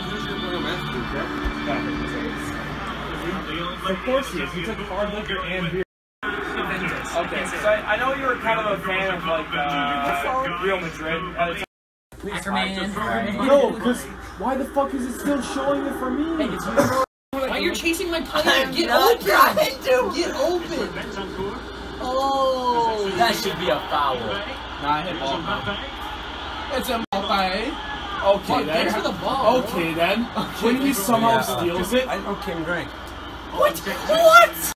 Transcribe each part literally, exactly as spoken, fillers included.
Of course he is. He took hard liquor and beer. Okay, so I, I know you were kind of a fan of like uh, Real Madrid. Uh, Please, right. No, because why the fuck is it still showing it for me? Hey, it's you. Why you're chasing my player? Get open! Get open! Oh, that should be a foul. Nah, I hit ball. It's a multi. Okay then. Thanks for the ball. Okay then. When he somehow steals it. I know Kim Grant. What? What?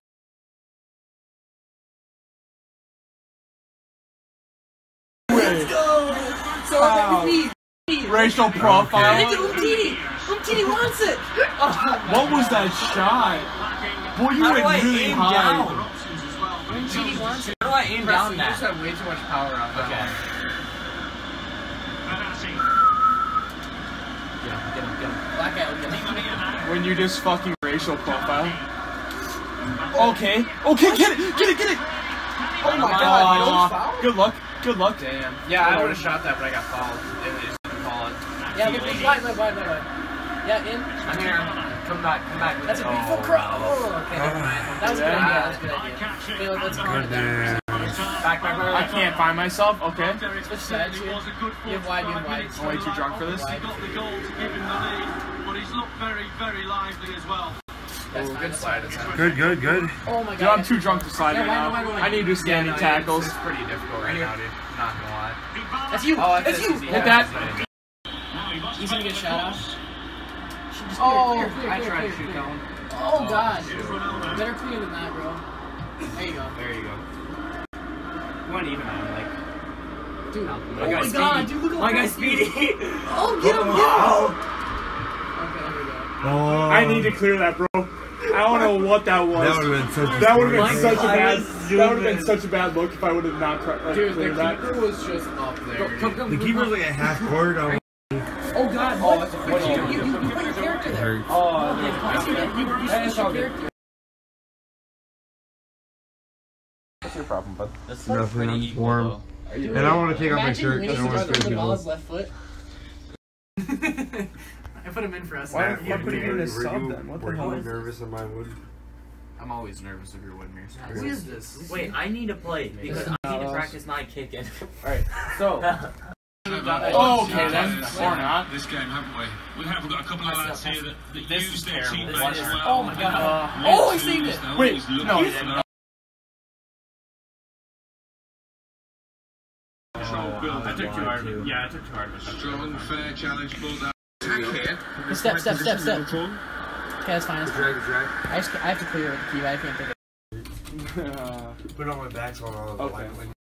Let's go! So that was me. Racial profile. Look at Umtiti. Umtiti wants it. What was that shot? Boy, you went really high. Umtiti wants it. How do I aim down that? You just have way too much power on that. Okay. Get him, get him, get him. Black guy will get him. When you just fucking racial profile. Okay. Okay, get it, get it, get it. Oh my god. foul? Good luck. Good luck. Damn. Yeah, I would have shot that, but I got fouled. They just didn't call it. Yeah, look, wide, wide, wide, wide. Yeah, in. I'm here. Come back, come back. That's a beautiful crow. Oh, okay, never mind. That was a good idea. That was a good idea. Okay, look, let's call it down. Back, back, back. I can't find myself. Okay. Switch sides here. You have wide, you have wide. I'm way too drunk for this. Wide. But he's looked very, very lively as well. That's Ooh, fine, good that's slide fine. attempt. Good, good, good. Oh my god. Dude, I'm too drunk to slide Yeah, right why, now. why, why, why? I need to do standing Yeah, no, tackles. It's, it's pretty difficult right now, dude. Not gonna lie. That's you. Oh, That's you. easy. Hit that. He's gonna get shot off. Oh, Clear, clear, I clear, tried clear, to shoot clear. that one. Oh god. Better clear than that, bro. There you go. There you go. One even on like. Dude. My Oh guy's my god, speedy. dude, look at My guy's speedy. Oh, get him, get him. Okay, there we go. Oh, I need to clear that, bro. I don't know what that was. That would have been such a That would have been story. such a I bad. was That would have been such a bad look if I would have not like, Dude, the cleared that. keeper was just up there. Come, come, The keeper's like a half court. I'm Oh god, Oh, what? that's a What good you, goal. you, you, you put your character there. hurt. Oh, Yeah, you see that? You, you switched your character. What's your problem, bud? This Nothing, looks pretty I'm equal, warm. though. And I want to take off my Imagine shirt winning because I don't want to with scare the ball people. his left foot. I put him in for us. Why Matt, the fuck were would he you- need a were sub you- then? What the were hell you is nervous on my wood? I'm always nervous if you're winning here. Who is this? Wait, I need to play because I need to practice not kicking. Alright, so. Oh, okay then. Or not. This game, haven't we? We have got a couple of lads here that, that This use is their terrible. teammates This is- well. Oh my god. Uh, Oh, he saved it. Now Wait, he's looking no, he for didn't. that control build. I took too hard. Yeah, I took too hard. Strong, fair challenge, but that attack here. Step, step, step, step. Okay, that's fine. That's fine. Drag, drag. I, just, I have to clear with the key, but I can't take it. Put it on my back so I'll Okay. like